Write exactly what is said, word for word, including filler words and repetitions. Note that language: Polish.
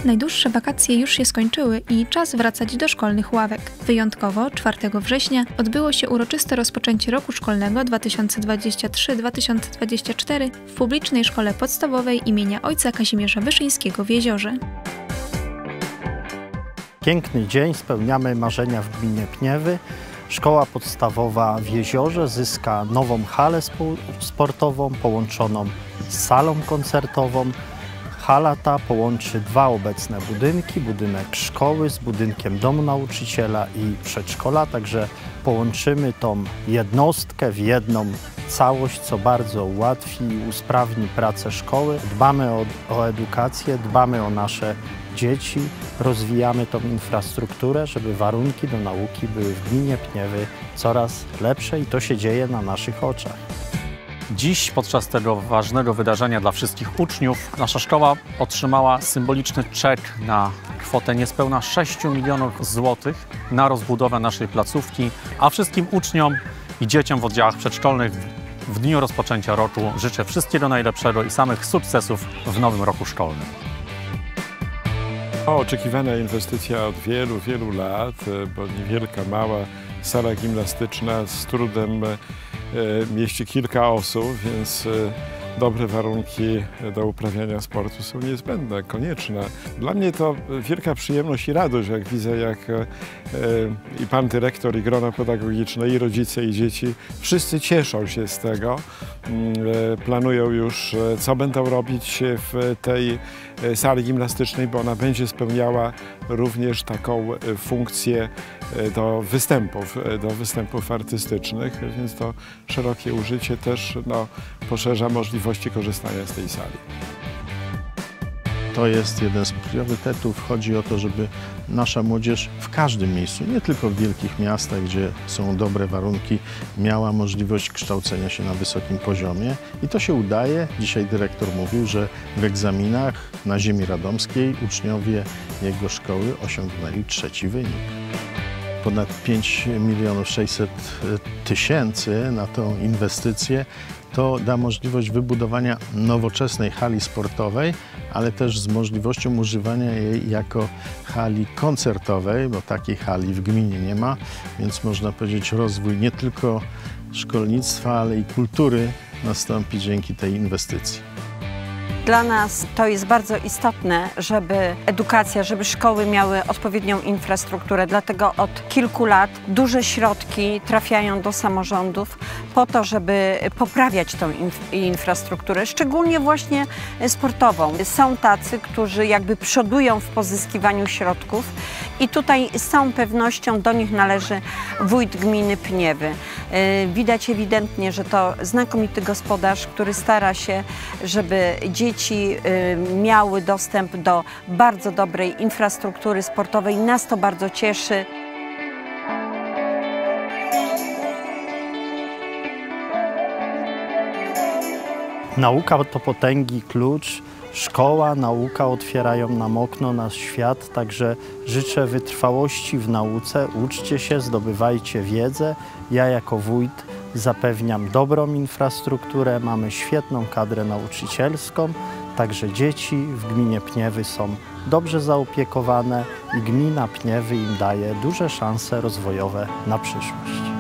Najdłuższe wakacje już się skończyły i czas wracać do szkolnych ławek. Wyjątkowo czwartego września odbyło się uroczyste rozpoczęcie roku szkolnego dwa tysiące dwudziestego trzeciego do dwa tysiące dwudziestego czwartego w publicznej szkole podstawowej imienia ojca Kazimierza Wyszyńskiego w Jeziorze. Piękny dzień, spełniamy marzenia w gminie Pniewy. Szkoła podstawowa w Jeziorze zyska nową halę sportową połączoną z salą koncertową. Hala ta połączy dwa obecne budynki, budynek szkoły z budynkiem domu nauczyciela i przedszkola, także połączymy tą jednostkę w jedną całość, co bardzo ułatwi i usprawni pracę szkoły. Dbamy o, o edukację, dbamy o nasze dzieci, rozwijamy tą infrastrukturę, żeby warunki do nauki były w gminie Pniewy coraz lepsze i to się dzieje na naszych oczach. Dziś podczas tego ważnego wydarzenia dla wszystkich uczniów nasza szkoła otrzymała symboliczny czek na kwotę niespełna sześciu milionów złotych na rozbudowę naszej placówki, a wszystkim uczniom i dzieciom w oddziałach przedszkolnych w dniu rozpoczęcia roku życzę wszystkiego najlepszego i samych sukcesów w nowym roku szkolnym. Oczekiwana inwestycja od wielu, wielu lat, bo niewielka, mała sala gimnastyczna z trudem mieści kilka osób, więc dobre warunki do uprawiania sportu są niezbędne, konieczne. Dla mnie to wielka przyjemność i radość, jak widzę, jak i pan dyrektor, i grono pedagogiczne, i rodzice, i dzieci, wszyscy cieszą się z tego. Planują już, co będą robić w tej sali gimnastycznej, bo ona będzie spełniała również taką funkcję do występów, do występów artystycznych, więc to szerokie użycie też no, poszerza możliwości korzystania z tej sali. To jest jeden z priorytetów. Chodzi o to, żeby nasza młodzież w każdym miejscu, nie tylko w wielkich miastach, gdzie są dobre warunki, miała możliwość kształcenia się na wysokim poziomie. I to się udaje. Dzisiaj dyrektor mówił, że w egzaminach na ziemi radomskiej uczniowie jego szkoły osiągnęli trzeci wynik. Ponad pięć milionów sześćset tysięcy na tą inwestycję to da możliwość wybudowania nowoczesnej hali sportowej, ale też z możliwością używania jej jako hali koncertowej, bo takiej hali w gminie nie ma, więc można powiedzieć, rozwój nie tylko szkolnictwa, ale i kultury nastąpi dzięki tej inwestycji. Dla nas to jest bardzo istotne, żeby edukacja, żeby szkoły miały odpowiednią infrastrukturę, dlatego od kilku lat duże środki trafiają do samorządów po to, żeby poprawiać tą infrastrukturę, szczególnie właśnie sportową. Są tacy, którzy jakby przodują w pozyskiwaniu środków i tutaj z całą pewnością do nich należy wójt gminy Pniewy. Widać ewidentnie, że to znakomity gospodarz, który stara się, żeby dzieci Dzieci miały dostęp do bardzo dobrej infrastruktury sportowej. Nas to bardzo cieszy. Nauka to potęgi klucz. Szkoła, nauka otwierają nam okno na świat, także życzę wytrwałości w nauce. Uczcie się, zdobywajcie wiedzę. Ja jako wójt zapewniam dobrą infrastrukturę, mamy świetną kadrę nauczycielską, także dzieci w gminie Pniewy są dobrze zaopiekowane i gmina Pniewy im daje duże szanse rozwojowe na przyszłość.